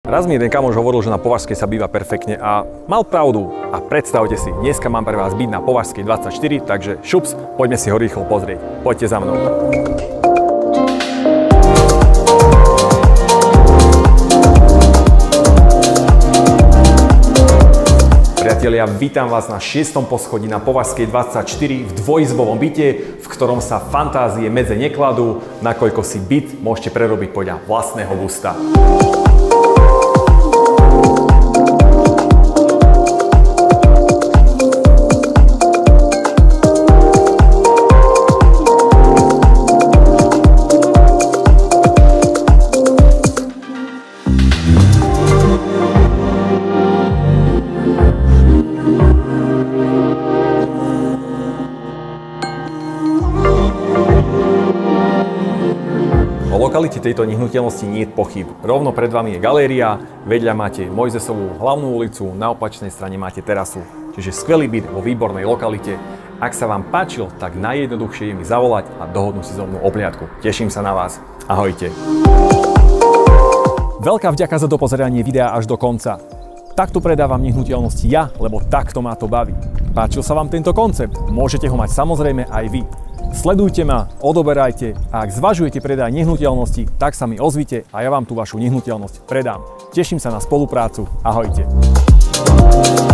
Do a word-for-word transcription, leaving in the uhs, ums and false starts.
Raz mi jeden kamoš hovoril, že na Považskej sa býva perfektne a mal pravdu. A predstavte si, dneska mám pre vás byt na Považskej dvadsaťštyri, takže šups, poďme si ho rýchlo pozrieť. Poďte za mnou. Priatelia, vítam vás na šiestom poschodí na Považskej dvadsaťštyri v dvojizbovom byte, v ktorom sa fantázie medze nekladú, nakoľko si byt môžete prerobiť podľa vlastného gusta. O lokalite tejto nehnuteľnosti nie je pochyb. Rovno pred vami je galéria, vedľa máte Mojzesovú hlavnú ulicu, na opačnej strane máte terasu. Čiže skvelý byt vo výbornej lokalite. Ak sa vám páčil, tak najjednoduchšie je mi zavolať a dohodnúť si so mnou obhliadku. Teším sa na vás. Ahojte. Veľká vďaka za dopozeranie videa až do konca. Takto predávam nehnuteľnosti ja, lebo takto ma to baví. Páčil sa vám tento koncept? Môžete ho mať samozrejme aj vy. Sledujte ma, odoberajte a ak zvažujete predaj nehnuteľnosti, tak sa mi ozvite a ja vám tú vašu nehnuteľnosť predám. Teším sa na spoluprácu. Ahojte.